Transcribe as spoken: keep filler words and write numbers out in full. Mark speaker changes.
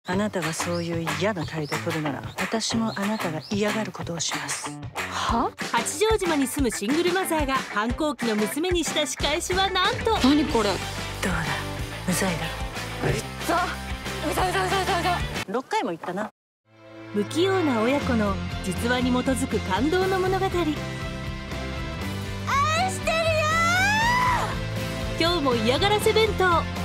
Speaker 1: あなたがそういう嫌な態度を取るなら、私もあなたが嫌がることをします。
Speaker 2: は？
Speaker 3: 八丈島に住むシングルマザーが反抗期の娘にした仕返しはなんと。
Speaker 2: 何これ？
Speaker 1: どうだ、うざいだろ。
Speaker 2: うざうざうざうざうざうざ。
Speaker 1: ろっかいも言ったな。
Speaker 3: 不器用な親子の実話に基づく感動の物語。愛してるよー。今日も嫌がらせ弁当。